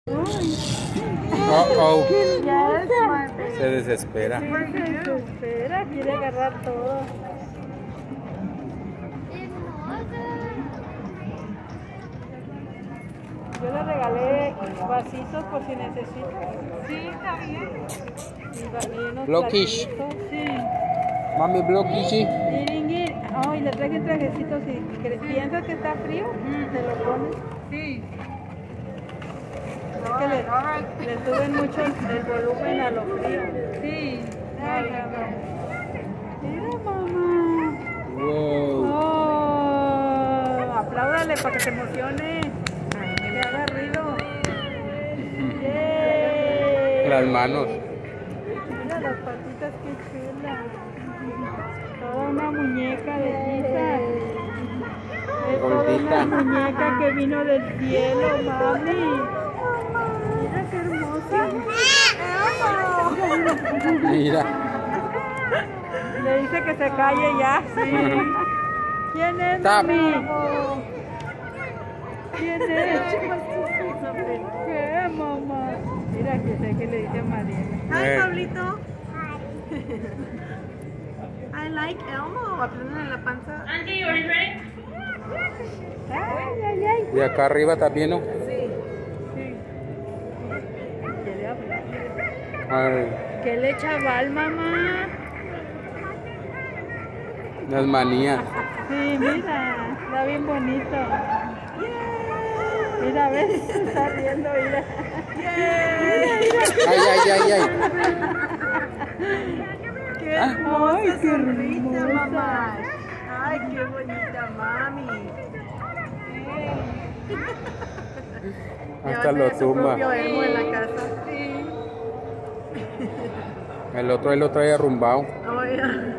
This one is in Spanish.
Oh, Yes, se desespera. se desespera, quiere agarrar todo. Yo le regalé vasitos por si necesitas. Sí, está bien. Y unos Blockish. platitos, sí. Mami, Blockish. Iringir. Oh, y le traje un trajecito. Si piensas que está frío, te lo pones. Sí. Es que le suben mucho el volumen a lo frío. Sí. Ay, mamá. Mira, mamá. Wow. Oh, apláudale para que se emocione. Que haga ruido. Yay. Las manos. Mira las patitas, qué chula. Toda una muñeca de Lisa. Es toda Gordita. una muñeca que vino del cielo, mami. Mira qué hermosa. Mira. Le dice que se calle ya. Sí. ¿Quién es, Stop. mami? ¿Quién es? ¿Qué, mamá? Mira que sé que le dice a Mariela. Hi, Pablito. I like Elmo. Aprenden en la panza. Auntie, you ready? Ay, ay, ay. Y acá arriba también, ¿no? Sí. Sí. Quiere hablar. Ay, ¿Qué le chaval, mamá? las manías. Sí, mira, está bien bonito. Mira, ves, se está riendo, mira. Ay, ay, ay, ay. Qué Ah. hermosa Ay, qué sonrisa, hermosa. mamá. Ay, qué bonita, mami. Hasta lo tumba. Elmo en la casa. El otro ahí lo trae arrumbado. Oh, yeah.